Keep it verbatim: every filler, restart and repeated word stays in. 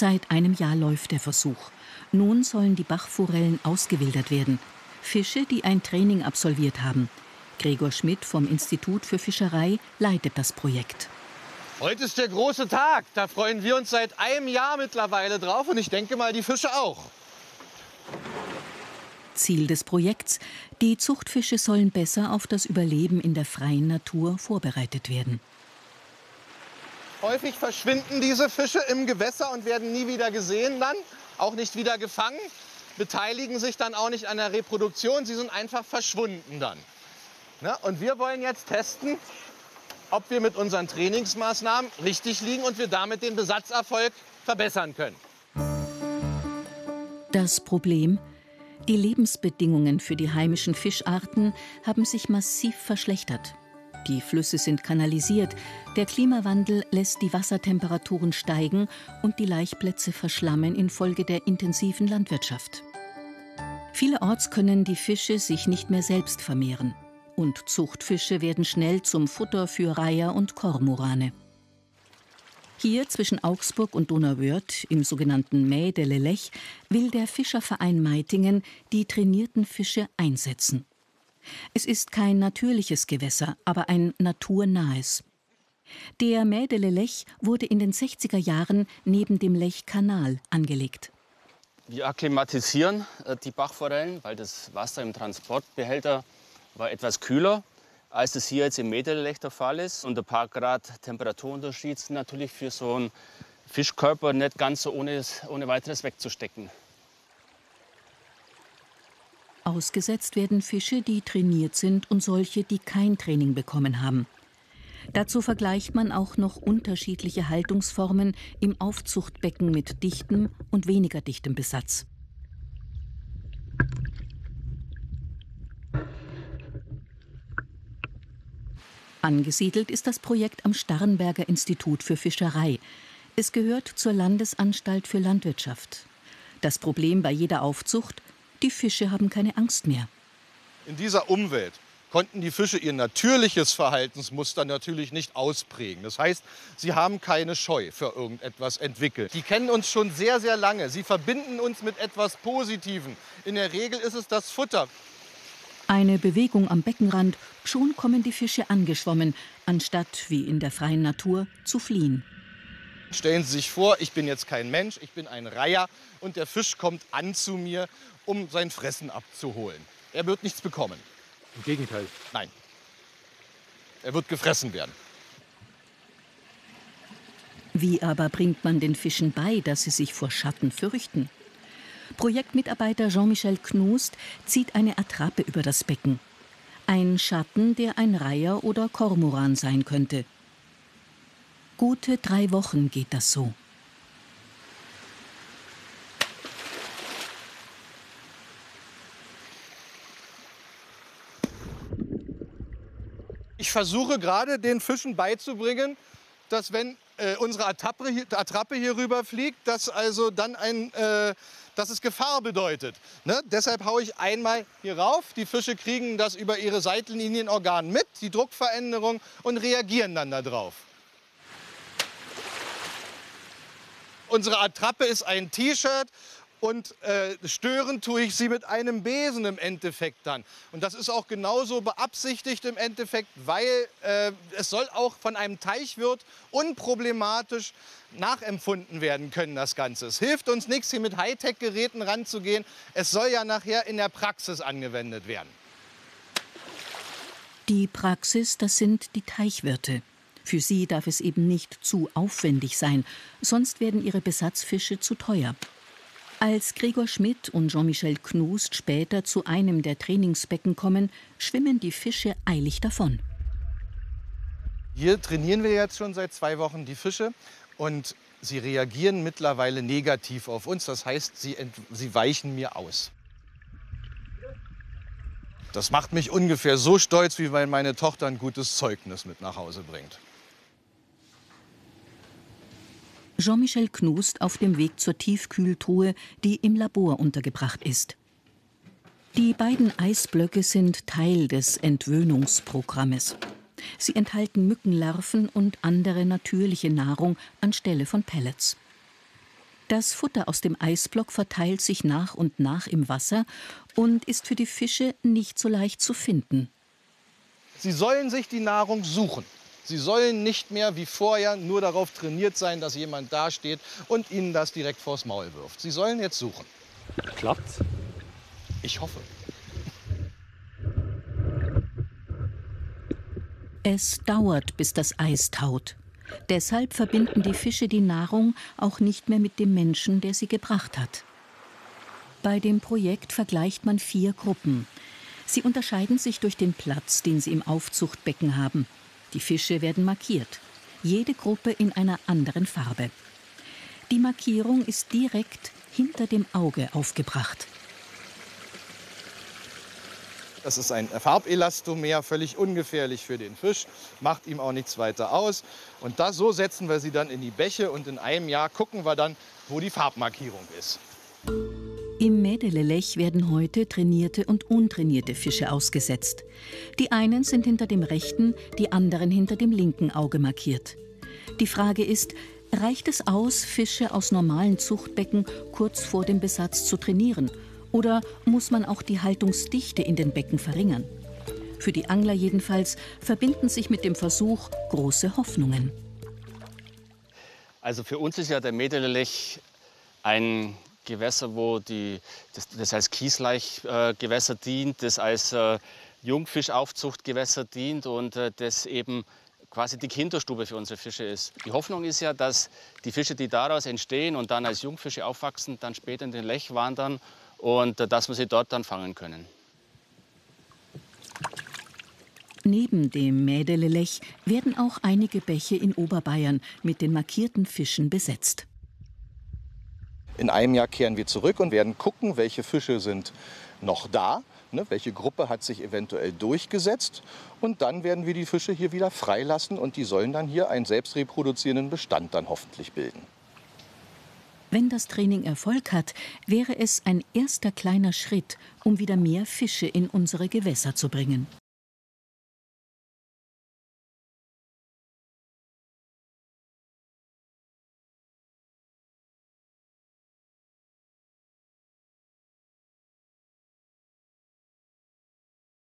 Seit einem Jahr läuft der Versuch. Nun sollen die Bachforellen ausgewildert werden. Fische, die ein Training absolviert haben. Gregor Schmidt vom Institut für Fischerei leitet das Projekt. Heute ist der große Tag. Da freuen wir uns seit einem Jahr mittlerweile drauf. Und ich denke mal, die Fische auch. Ziel des Projekts: Die Zuchtfische sollen besser auf das Überleben in der freien Natur vorbereitet werden. Häufig verschwinden diese Fische im Gewässer und werden nie wieder gesehen dann, auch nicht wieder gefangen, beteiligen sich dann auch nicht an der Reproduktion, sie sind einfach verschwunden dann. Na, und wir wollen jetzt testen, ob wir mit unseren Trainingsmaßnahmen richtig liegen und wir damit den Besatzerfolg verbessern können. Das Problem: Die Lebensbedingungen für die heimischen Fischarten haben sich massiv verschlechtert. Die Flüsse sind kanalisiert, der Klimawandel lässt die Wassertemperaturen steigen und die Laichplätze verschlammen infolge der intensiven Landwirtschaft. Vielerorts können die Fische sich nicht mehr selbst vermehren. Und Zuchtfische werden schnell zum Futter für Reiher und Kormorane. Hier zwischen Augsburg und Donauwörth, im sogenannten Mädelelech, will der Fischerverein Meitingen die trainierten Fische einsetzen. Es ist kein natürliches Gewässer, aber ein naturnahes. Der Mädelelech wurde in den sechziger Jahren neben dem Lechkanal angelegt. Wir akklimatisieren die Bachforellen, weil das Wasser im Transportbehälter war etwas kühler, als es hier jetzt im Mädelelech der Fall ist. Und ein paar Grad Temperaturunterschied sind natürlich für so einen Fischkörper nicht ganz so ohne, ohne weiteres wegzustecken. Ausgesetzt werden Fische, die trainiert sind, und solche, die kein Training bekommen haben. Dazu vergleicht man auch noch unterschiedliche Haltungsformen im Aufzuchtbecken mit dichtem und weniger dichtem Besatz. Angesiedelt ist das Projekt am Starnberger Institut für Fischerei. Es gehört zur Landesanstalt für Landwirtschaft. Das Problem bei jeder Aufzucht: Die Fische haben keine Angst mehr. In dieser Umwelt konnten die Fische ihr natürliches Verhaltensmuster natürlich nicht ausprägen. Das heißt, sie haben keine Scheu für irgendetwas entwickelt. Die kennen uns schon sehr, sehr lange. Sie verbinden uns mit etwas Positivem. In der Regel ist es das Futter. Eine Bewegung am Beckenrand, schon kommen die Fische angeschwommen, anstatt, wie in der freien Natur, zu fliehen. Stellen Sie sich vor, ich bin jetzt kein Mensch, ich bin ein Reiher und der Fisch kommt an zu mir, um sein Fressen abzuholen. Er wird nichts bekommen. Im Gegenteil. Nein. Er wird gefressen werden. Wie aber bringt man den Fischen bei, dass sie sich vor Schatten fürchten? Projektmitarbeiter Jean-Michel Knust zieht eine Attrappe über das Becken. Ein Schatten, der ein Reiher oder Kormoran sein könnte. Gute drei Wochen geht das so. Ich versuche gerade den Fischen beizubringen, dass wenn äh, unsere Attrappe hier, Attrappe hier rüber fliegt, dass also dann ein, äh, dass es Gefahr bedeutet. Ne? Deshalb haue ich einmal hier rauf. Die Fische kriegen das über ihre Seitenlinienorgane mit, die Druckveränderung, und reagieren dann darauf. Unsere Attrappe ist ein T-Shirt und äh, stören tue ich sie mit einem Besen im Endeffekt dann. Und das ist auch genauso beabsichtigt im Endeffekt, weil äh, es soll auch von einem Teichwirt unproblematisch nachempfunden werden können, das Ganze. Es hilft uns nichts, hier mit Hightech-Geräten ranzugehen. Es soll ja nachher in der Praxis angewendet werden. Die Praxis, das sind die Teichwirte. Für sie darf es eben nicht zu aufwendig sein, sonst werden ihre Besatzfische zu teuer. Als Gregor Schmidt und Jean-Michel Knust später zu einem der Trainingsbecken kommen, schwimmen die Fische eilig davon. Hier trainieren wir jetzt schon seit zwei Wochen die Fische und sie reagieren mittlerweile negativ auf uns. Das heißt, sie, sie weichen mir aus. Das macht mich ungefähr so stolz, wie wenn meine Tochter ein gutes Zeugnis mit nach Hause bringt. Jean-Michel Knust auf dem Weg zur Tiefkühltruhe, die im Labor untergebracht ist. Die beiden Eisblöcke sind Teil des Entwöhnungsprogrammes. Sie enthalten Mückenlarven und andere natürliche Nahrung anstelle von Pellets. Das Futter aus dem Eisblock verteilt sich nach und nach im Wasser und ist für die Fische nicht so leicht zu finden. Sie sollen sich die Nahrung suchen. Sie sollen nicht mehr wie vorher nur darauf trainiert sein, dass jemand dasteht und ihnen das direkt vors Maul wirft. Sie sollen jetzt suchen. Klappt's? Ich hoffe. Es dauert, bis das Eis taut. Deshalb verbinden die Fische die Nahrung auch nicht mehr mit dem Menschen, der sie gebracht hat. Bei dem Projekt vergleicht man vier Gruppen. Sie unterscheiden sich durch den Platz, den sie im Aufzuchtbecken haben. Die Fische werden markiert, jede Gruppe in einer anderen Farbe. Die Markierung ist direkt hinter dem Auge aufgebracht. Das ist ein Farbelastomer, völlig ungefährlich für den Fisch, macht ihm auch nichts weiter aus. Und das, so setzen wir sie dann in die Bäche und in einem Jahr gucken wir dann, wo die Farbmarkierung ist. Im Mädelelech werden heute trainierte und untrainierte Fische ausgesetzt. Die einen sind hinter dem rechten, die anderen hinter dem linken Auge markiert. Die Frage ist, reicht es aus, Fische aus normalen Zuchtbecken kurz vor dem Besatz zu trainieren? Oder muss man auch die Haltungsdichte in den Becken verringern? Für die Angler jedenfalls verbinden sich mit dem Versuch große Hoffnungen. Also für uns ist ja der Mädelelech ein Gewässer, wo die, das, das als Kieslaichgewässer äh, dient, das als äh, Jungfischaufzuchtgewässer dient und äh, das eben quasi die Kinderstube für unsere Fische ist. Die Hoffnung ist ja, dass die Fische, die daraus entstehen und dann als Jungfische aufwachsen, dann später in den Lech wandern und äh, dass wir sie dort dann fangen können. Neben dem Mädelelech werden auch einige Bäche in Oberbayern mit den markierten Fischen besetzt. In einem Jahr kehren wir zurück und werden gucken, welche Fische sind noch da, ne, welche Gruppe hat sich eventuell durchgesetzt. Und dann werden wir die Fische hier wieder freilassen und die sollen dann hier einen selbstreproduzierenden Bestand dann hoffentlich bilden. Wenn das Training Erfolg hat, wäre es ein erster kleiner Schritt, um wieder mehr Fische in unsere Gewässer zu bringen.